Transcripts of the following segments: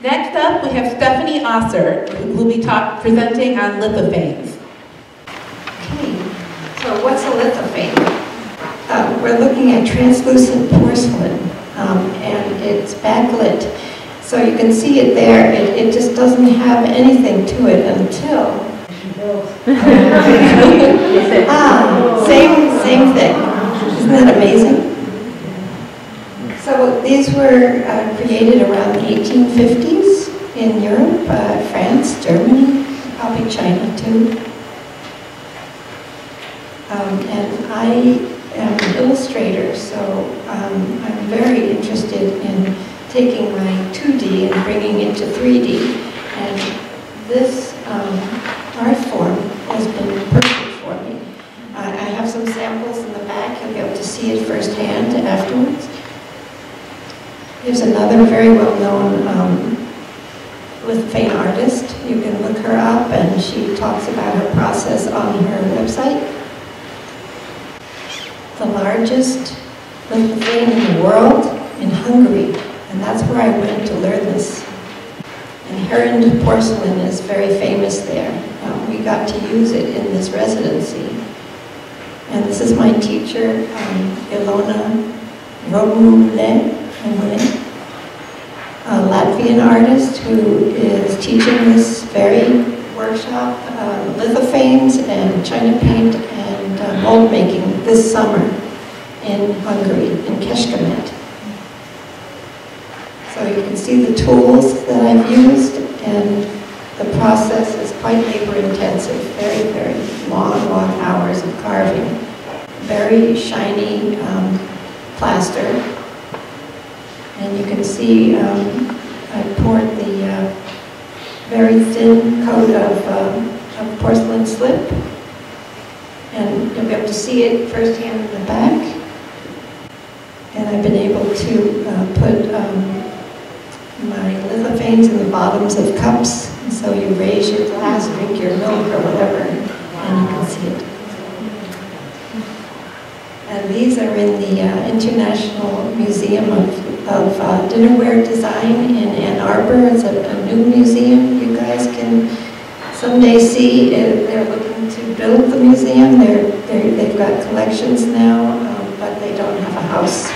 Next up, we have Stephanie Osser, who will be presenting on lithophanes. Okay, so what's a lithophane? We're looking at translucent porcelain, and it's backlit. So you can see it there. It just doesn't have anything to it until... same thing. Isn't that amazing? So these were created around the 1850s in Europe, France, Germany, probably China too. And I am an illustrator, so I'm very interested in taking my 2D and bringing it to 3D. And this art form has been perfect for me. I have some samples in the back. You'll be able to see it firsthand afterwards. There's another very well-known lithophane artist. You can look her up, and she talks about her process on her website. The largest lithophane in the world in Hungary, and that's where I went to learn this. And Herend porcelain is very famous there. We got to use it in this residency. And this is my teacher, Ilona Romule, a Latvian artist who is teaching this very workshop, lithophanes and China paint and mold making this summer in Hungary, in Kecskemét. So you can see the tools that I've used, and the process is quite labor intensive, very, very long hours of carving. Very shiny plaster. And you can see I poured the very thin coat of porcelain slip. And you'll be able to see it firsthand in the back. And I've been able to put my lithophanes in the bottoms of cups. And so you raise your glass, drink your milk or whatever, and you can see it. And these are in the International Museum of Dinnerware Design in Ann Arbor. It's a new museum you guys can someday see. They're looking to build the museum. They've got collections now, but they don't have a house.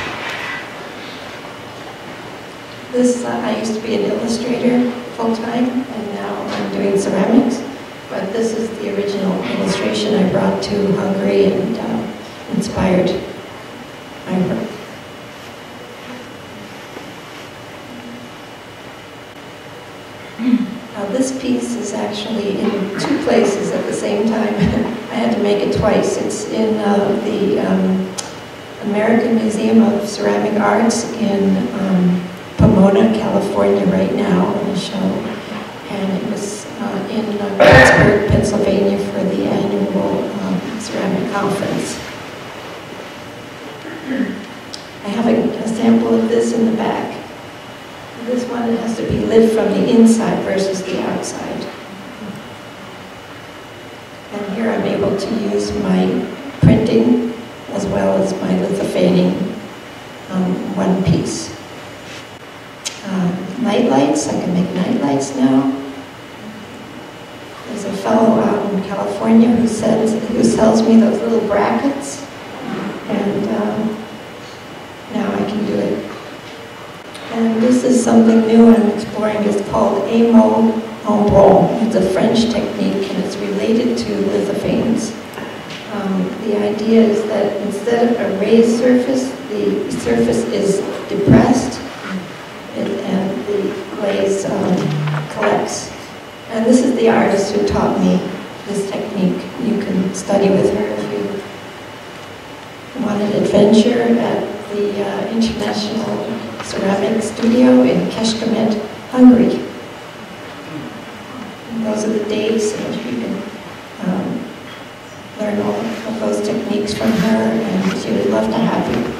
This, I used to be an illustrator full-time, and now I'm doing ceramics. But this is the original illustration I brought to Hungary and inspired my work. Now this piece is actually in 2 places at the same time. I had to make it twice. It's in the American Museum of Ceramic Arts in Pomona, California right now in a show. And it was in Pittsburgh, Pennsylvania for the annual ceramic conference. I have a sample of this in the back. This one has to be lit from the inside versus the outside. And here I'm able to use my printing as well as my lithophaning on one piece. Night lights, I can make night lights now. There's a fellow out in California who sells me those little brackets, and now I can do it. And this is something new I'm exploring. It's called émaux en bronze. It's a French technique, and it's related to lithophanes. The idea is that instead of a raised surface, the surface is depressed, and the glaze collects. And this is the artist who taught me this technique. You can study with her if you want an adventure at the International Ceramic Studio in Kecskemét, Hungary. And those are the dates, and you can learn all of those techniques from her, and she would love to have you.